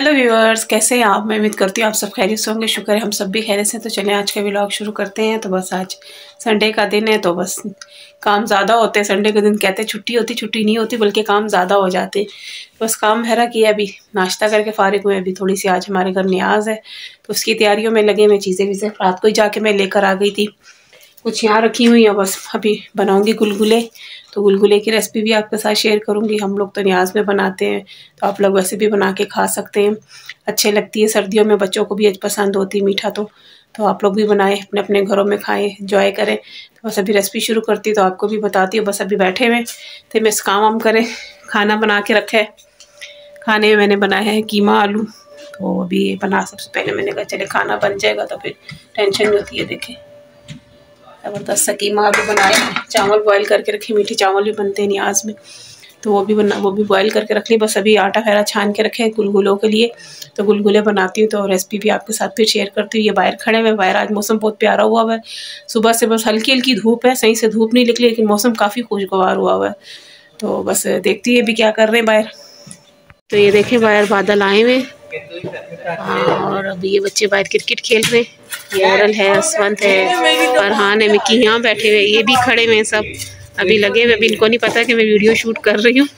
Hello viewers, कैसे हैं आप। मैं उम्मीद करती हूँ आप सब खैरियत से होंगे। शुक्र है हम सब भी खैरियत से। तो चलें आज का व्लॉग शुरू करते हैं। तो बस आज संडे का दिन है तो बस काम ज़्यादा होते हैं। संडे के दिन कहते हैं छुट्टी होती, छुट्टी नहीं होती बल्कि काम ज़्यादा हो जाते हैं। बस काम भरा किया, अभी नाश्ता करके फ़ारिग हुए। अभी थोड़ी सी आज हमारे घर न्याज है तो उसकी तैयारियों में लगे। मैं चीज़ें वीज़ें रात को ही जाके मैं लेकर आ गई थी, कुछ यहाँ रखी हुई है। बस अभी बनाऊंगी गुलगुले, तो गुलगुले की रेसिपी भी आपके साथ शेयर करूंगी। हम लोग तो न्याज में बनाते हैं, तो आप लोग वैसे भी बना के खा सकते हैं, अच्छे लगती है। सर्दियों में बच्चों को भी पसंद होती है मीठा, तो आप लोग भी बनाएं, अपने अपने घरों में खाएं, एंजॉय करें। तो बस अभी रेसिपी शुरू करती तो आपको भी बताती हूँ। बस अभी बैठे हुए थे, मैं काम वाम करें, खाना बना के रखा है। खाने में मैंने बनाया है कीमा आलू, तो अभी ये बना सबसे पहले मैंने कहा चले खाना बन जाएगा तो फिर टेंशन नहीं होती है। देखें ज़बरदस्त सा कीमा आलू बनाया है। चावल बॉयल करके रखे, मीठे चावल भी बनते हैं न्याज में, तो वो भी बॉयल करके रख ली। बस अभी आटा फैरा छान के रखे हैं गुलगुलों के लिए, तो गुलगुले बनाती हूँ। तो रेसिपी भी आपके साथ फिर शेयर करती हूँ। ये बाहर खड़े हुए, बाहर आज मौसम बहुत प्यारा हुआ है। सुबह से बस हल्की हल्की धूप है, सही से धूप नहीं निकली लेकिन मौसम काफ़ी खुशगवार हुआ है। तो बस देखती है अभी क्या कर रहे हैं बाहर। तो ये देखें बाहर बादल आए हुए, और अभी ये बच्चे बाहर क्रिकेट खेल रहे हैं। ये औरल है, असवंत है, फरहान है, मिक्की यहाँ बैठे हुए, ये भी खड़े हुए सब अभी लगे हुए। अभी इनको नहीं पता कि मैं वीडियो शूट कर रही हूँ।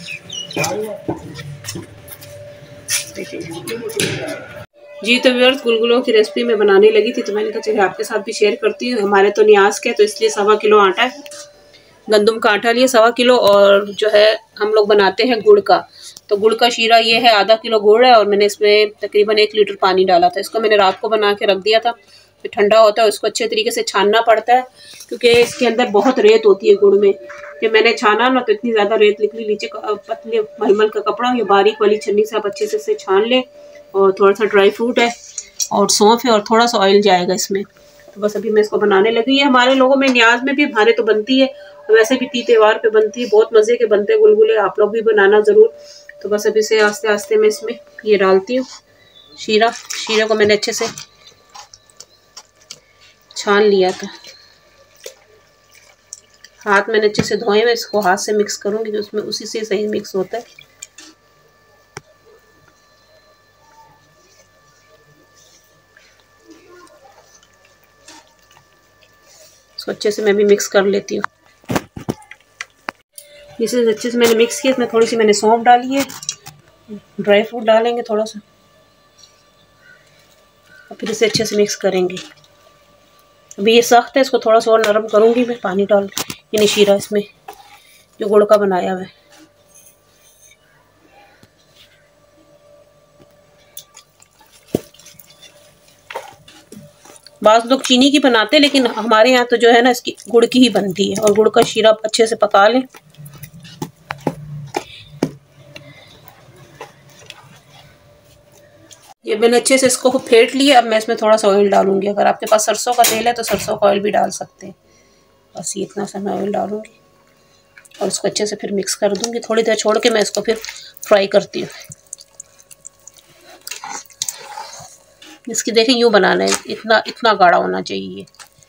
जी तो व्यूअर्स, गुलगुलों की रेसिपी मैं बनाने लगी थी तो मैंने कहा चलिए आपके साथ भी शेयर करती हूँ। हमारे तो न्याज के, तो इसलिए 1.25 किलो आटा है, गंदम का आटा लिए 1.25 किलो, और जो है हम लोग बनाते हैं गुड़ का। तो गुड़ का शीरा ये है, आधा किलो गुड़ है, और मैंने इसमें तकरीबन 1 लीटर पानी डाला था। इसको मैंने रात को बना के रख दिया था, फिर ठंडा होता है, उसको अच्छे तरीके से छानना पड़ता है क्योंकि इसके अंदर बहुत रेत होती है गुड़ में। कि मैंने छाना ना तो इतनी ज़्यादा रेत निकली, नीचे पतले मलमल का कपड़ा या बारीक वाली छन्नी से आप अच्छे से छान लें। और थोड़ा सा ड्राई फ्रूट है और सौंफ है और थोड़ा सा ऑयल जाएगा इसमें। तो बस अभी मैं इसको बनाने लगी। ये हमारे लोगों में न्याज में भी, हमारे तो बनती है, वैसे भी तीज त्योहार पे बनती है, बहुत मज़े के बनते हैं गुलगुले, आप लोग भी बनाना ज़रूर। तो बस अभी से आस्ते आस्ते मैं इसमें ये डालती हूँ शीरा को मैंने अच्छे से छान लिया था, हाथ मैंने अच्छे से धोए हुए, इसको हाथ से मिक्स करूँगी तो उसमें उसी से सही मिक्स होता है। इसको अच्छे से मैं भी मिक्स कर लेती हूँ। इसे अच्छे से मैंने मिक्स किया, इसमें थोड़ी सी मैंने सौंफ डाली है, ड्राई फ्रूट डालेंगे थोड़ा सा, और फिर इसे अच्छे से मिक्स करेंगे। अभी ये सख्त है, इसको थोड़ा सा और नरम करूँगी मैं, पानी डाल यानी शीरा इसमें जो गुड़ का बनाया हुआ है। बाज़ लोग चीनी की बनाते हैं लेकिन हमारे यहाँ तो जो है ना इसकी गुड़ की ही बनती है। और गुड़ का शीरा अच्छे से पका लें। ये मैंने अच्छे से इसको फेंट लिया। अब मैं इसमें थोड़ा सा ऑयल डालूंगी। अगर आपके पास सरसों का तेल है तो सरसों का ऑयल भी डाल सकते हैं। बस ये इतना सा मैं ऑयल डालूंगी और इसको अच्छे से फिर मिक्स कर दूंगी। थोड़ी देर छोड़ के मैं इसको फिर फ्राई करती हूँ। इसकी देखें यूँ बनाना है, इतना गाढ़ा होना चाहिए,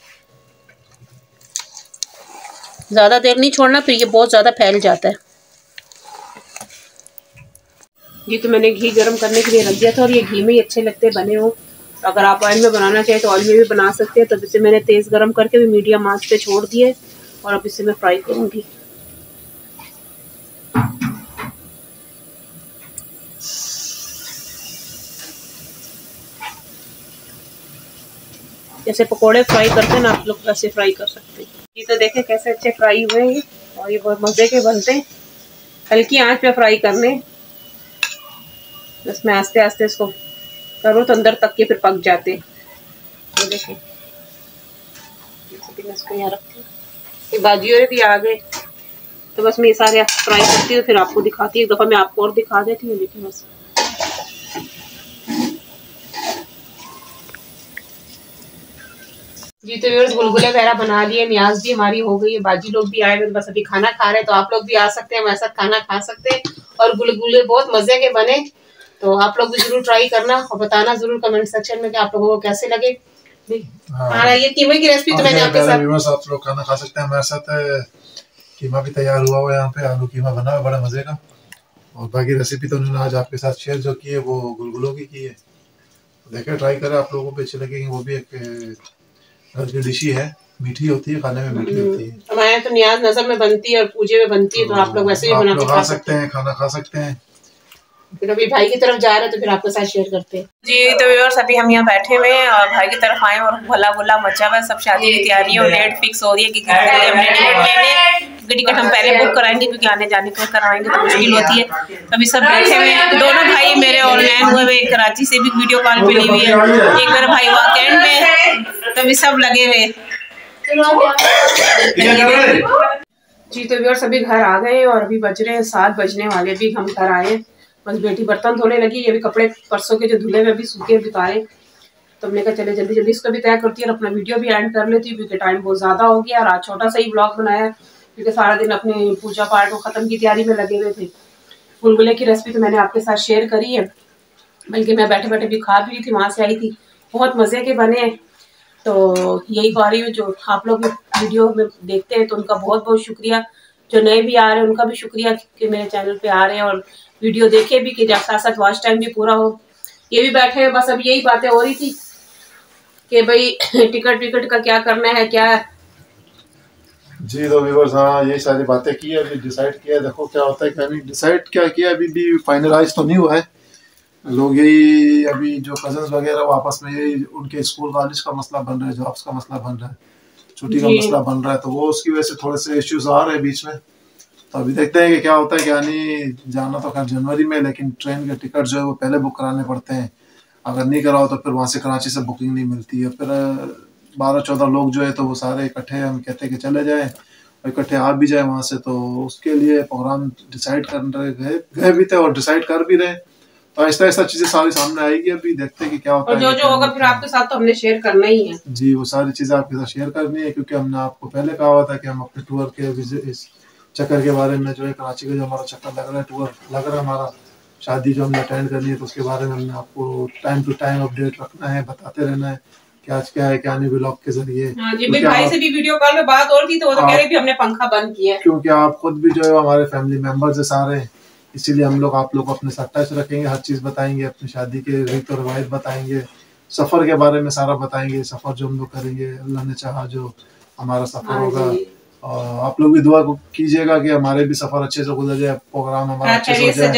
ज़्यादा देर नहीं छोड़ना, फिर ये बहुत ज़्यादा फैल जाता है। जी तो मैंने घी गरम करने के लिए रख दिया था, और ये घी में ही अच्छे लगते हैं बने हो। अगर आप ऑयल में बनाना चाहें तो ऑयल में भी बना सकते हैं। तो इसे मैंने तेज़ गरम करके भी मीडियम आंच पे छोड़ दिए, और अब इसे मैं फ्राई करूँगी। जैसे पकोड़े फ्राई करते हैं ना, आप लोग वैसे फ्राई कर सकते हैं। ये तो देखें कैसे अच्छे फ्राई हुए हैं, और ये बहुत मज़े के बनते हैं। हल्की आंच पे फ्राई करने, बस मैं आस्ते आस्ते इसको करूँ तो अंदर तक के फिर पक जाते हैं। ये देखें, मैं इसको यहाँ रखती हूँ। ये बाजियों भी आ गए, तो बस मैं ये सारे फ्राई करती हूँ, फिर आपको दिखाती हूँ। एक दफ़ा मैं आपको और दिखा देती हूँ। देखिए बस जी तो व्यूअर्स, गुलगुले वगैरह बना लिए, न्याज भी हमारी हो गई है, बाजी लोग भी आए हुए, बस अभी खाना खा रहे हैं। तो आप लोग भी आ सकते हैं, हमारे साथ खाना खा सकते हैं। और गुलगुले बहुत मज़े के बने, तो आप लोग भी जरूर ट्राई करना और बताना जरूर कमेंट सेक्शन में कि आप लोगों को कैसे लगे। हाँ, ये कीमे की रेसिपी तो मैंने आपके साथ, आप लोग खाना खा सकते हैं हमारे साथ। कीमा भी तैयार हुआ हुआ है यहाँ पे, आलू कीमा बना हुआ बड़ा मजे का। और बाकी रेसिपी तो उन्होंने आज आपके साथ शेयर जो की है वो गुलगुलों की है। देखें, ट्राई करें, आप लोगों को अच्छी लगेगी। वो भी एक घर की डिश ही है, मीठी होती है, खाने में मीठी होती है। हमारे यहाँ तो नियाज नजर में बनती है और पूजे में बनती है, तो आप लोग वैसे भी बना के खा सकते हैं, खाना खा सकते हैं। फिर अभी भाई की तरफ जा रहे हैं तो फिर आपके साथ शेयर करते हैं जी। तो व्यूअर्स अभी हम यहाँ बैठे हुए हैं और भाई की तरफ आए और भला गुला मचा हुआ है, सब शादी की तैयारी है और डेट फिक्स हो रही है कि हमने टिकट लेने, टिकट हम पहले बुक कराएंगे क्योंकि आने जाने के कराएंगे तो मुश्किल होती है। अभी सब बैठे हुए हैं, दोनों भाई मेरे ऑनलाइन हुए हुए, कराची से भी वीडियो कॉल पे ली हुई है, एक मेरा भाई वाकैंड में, तो अभी सब लगे हुए जी। तो व्यूअर्स अभी घर आ गए और अभी बज रहे हैं 7 बजने वाले, भी हम घर आए। बस बेटी बर्तन धोने लगी, ये भी कपड़े परसों के जो धुले में भी सूखे बिताए, तो हमने कहा चले जल्दी जल्दी इसको भी तय करती है और अपना वीडियो भी एंड कर लेती हूँ क्योंकि टाइम बहुत ज़्यादा हो गया। और आज छोटा सा ही ब्लॉग बनाया क्योंकि सारा दिन अपने पूजा पाठ को ख़त्म की तैयारी में लगे हुए थे। गुलगुले की रेसिपी तो मैंने आपके साथ शेयर करी है, बल्कि मैं बैठे बैठे भी खा भी रही थी, वहाँ से आई थी, बहुत मज़े के बने हैं। तो यही कह रही हूँ, जो आप लोग वीडियो में देखते हैं तो उनका बहुत बहुत शुक्रिया, जो नए भी आ रहे हैं उनका भी शुक्रिया कि मेरे चैनल पे आ रहे हैं और वीडियो देखे भी, कि साथ साथ वॉच टाइम भी पूरा हो। ये भी बैठे हैं, बस अब यही बातें हो रही थी कि भाई टिकट का क्या करना है क्या है जी। तो व्यूअर्स, हाँ, यही सारी बातें की है, अभी डिसाइड किया है, देखो क्या होता है क्या नहीं। डिसाइड क्या किया अभी भी फाइनलाइज तो नहीं हुआ है। लोग यही अभी जो कजन्स वगैरह वो आपस में यही उनके स्कूल कॉलेज का मसला बन रहा है, जॉब्स का मसला बन रहा है, छुट्टी का मसला बन रहा है, तो वो उसकी वजह से थोड़े से इश्यूज आ रहे हैं बीच में। तो अभी देखते हैं कि क्या होता है क्या नहीं। जाना तो खैर जनवरी में, लेकिन ट्रेन के टिकट जो है वो पहले बुक कराने पड़ते हैं। अगर नहीं कराओ तो फिर वहाँ से कराची से बुकिंग नहीं मिलती है। फिर 12-14 लोग जो है तो वो सारे इकट्ठे हम कहते हैं कि चले जाएं और इकट्ठे आ भी जाए वहाँ से। तो उसके लिए प्रोग्राम डिसाइड कर रहे गए भी थे और डिसाइड कर भी रहे। तो ऐसा ऐसा चीजें सारी सामने आएगी, अभी देखते हैं कि क्या होता है। जो होगा फिर आपके साथ तो हमने शेयर करना ही है जी, वो सारी चीजें आपके साथ शेयर करनी है, क्योंकि हमने आपको पहले कहा हुआ था कि हम अपने टूर के चक्कर के बारे में, जो है कराची का जो हमारा चक्कर लग रहा है, टूर लग रहा है हमारा, शादी जो हमने अटेंड करनी है, तो उसके बारे में हमने आपको टाइम टू टाइम अपडेट रखना है, बताते रहना है कि आज क्या है क्या नहीं व्लॉग के जरिए। हाँ जी, भाई से भी वीडियो कॉल में बात और थी तो वो तो कह रहे भी हमने पंखा बंद किया है, क्योंकि आप खुद भी जो है हमारे फैमिली मेंबर्स है सारे, इसीलिए हम लोग आप लोग को अपने साथ टच रखेंगे, हर चीज बताएंगे, अपनी शादी के रीत और रिवायत बताएंगे, सफर के बारे में सारा बताएंगे, सफर जो हम लोग करेंगे, अल्लाह ने चाहा जो हमारा सफर होगा। और आप लोग भी दुआ कीजिएगा कि हमारे भी सफर अच्छे से गुजर जाए, प्रोग्राम हमारा अच्छे से हो जाए,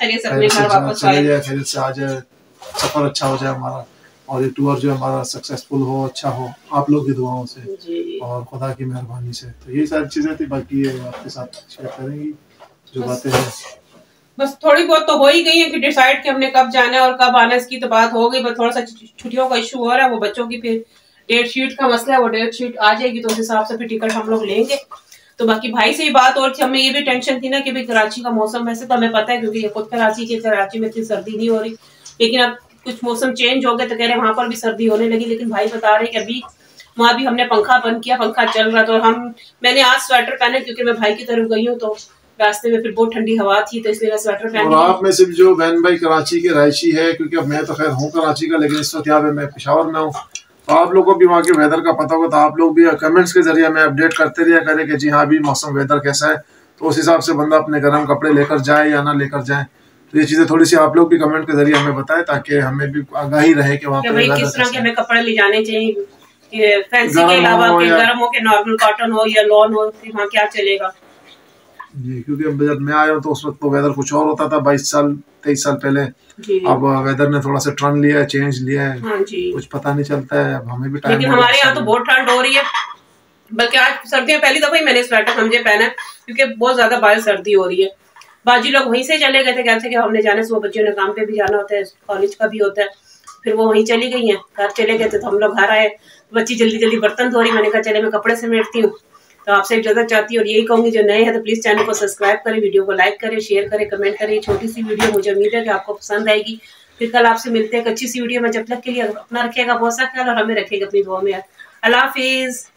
चले जाए, खैरियत से आ जाए, सफर अच्छा हो जाए हमारा, और ये टूर जो हमारा सक्सेसफुल हो, अच्छा हो, आप लोग की दुआओं से और खुदा की मेहरबानी से। तो यही सारी चीजें थी, बाकी ये आपके साथ शेयर करेंगी जो बातें हैं। बस थोड़ी बहुत तो हो ही गई है कि डिसाइड कि हमने कब जाना है और कब आना है, इसकी तो बात हो गई। बस थोड़ा सा छुट्टियों का इशू हो रहा है, वो बच्चों की फिर डेट शीट का मसला है, वो डेट शीट आ जाएगी तो उस हिसाब से फिर टिकट हम लोग लेंगे। तो बाकी भाई से ही बात और थी, हमें ये भी टेंशन थी ना कि भाई कराची का मौसम, वैसे तो हमें पता है क्योंकि ये खुद कराची में इतनी सर्दी नहीं हो रही, लेकिन अब कुछ मौसम चेंज हो गया तो कह रहे वहां पर भी सर्दी होने लगी। लेकिन भाई बता रहे कि अभी वहां भी हमने पंखा बंद किया, पंखा चल रहा, तो मैंने आज स्वेटर पहने क्योंकि मैं भाई की तरफ गई हूँ, तो रास्ते में फिर बहुत ठंडी हवा थी तो इसलिए मैं स्वेटर पहन। और आप में सिर्फ जो बहन भाई कराची के रहायशी है, क्योंकि अब मैं तो खैर हूँ कराची का, लेकिन इस वक्त यहाँ पे मैं पेशावर में हूँ, तो आप लोगों को भी वहाँ के वेदर का पता होगा, तो आप लोग भी कमेंट्स के जरिए हमें अपडेट करते रहिए करें कि जी हाँ अभी मौसम वेदर कैसा है, तो उस हिसाब से बंदा अपने गर्म कपड़े लेकर जाए या ना लेकर जाए। तो ये चीजें थोड़ी सी आप लोग भी कमेंट के जरिए हमें बताएं ताकि हमें भी आगाही रहे कि वहाँ पे किस तरह के हमें कपड़े ले जाने चाहिए, फैंसी के अलावा गर्म हो के नॉर्मल कॉटन हो या लॉन हो, वहाँ क्या चलेगा जी। क्योंकि जब मैं आया हूँ तो उस वक्त तो वेदर कुछ और होता था, 22-23 साल पहले। अब वेदर ने थोड़ा सा टर्न लिया है, चेंज लिया है, हाँ जी। कुछ पता नहीं चलता है, अब हमें भी टाइम। लेकिन हमारे यहाँ तो बहुत ठंड हो रही है, बल्कि आज सर्दियाँ पहली दफा ही मैंने स्वेटर समझे पहना क्योंकि बहुत ज्यादा बाहर सर्दी हो रही है। बाजी लोग वहीं से चले गए थे, कहते कि हमने जाने से, वो बच्चों ने काम पे भी जाना होता है, कॉलेज का भी होता है, फिर वो वहीं चली गई हैं, घर चले गए थे, तो हम लोग घर आए, बच्ची जल्दी जल्दी बर्तन धो रही, मैंने कहा चले मैं कपड़े समेटती हूँ। तो आपसे इजाजत चाहती हूँ और यही कहूँगी जो नए हैं तो प्लीज चैनल को सब्सक्राइब करें, वीडियो को लाइक करें, शेयर करें, कमेंट करें। छोटी सी वीडियो, मुझे उम्मीद है कि आपको पसंद आएगी। फिर कल आपसे मिलते हैं एक अच्छी सी वीडियो में, जब तक के लिए अपना रखिएगा बहुत सा ख्याल और हमें रखिएगा अपनी दुआ में। अल्लाह हाफिज।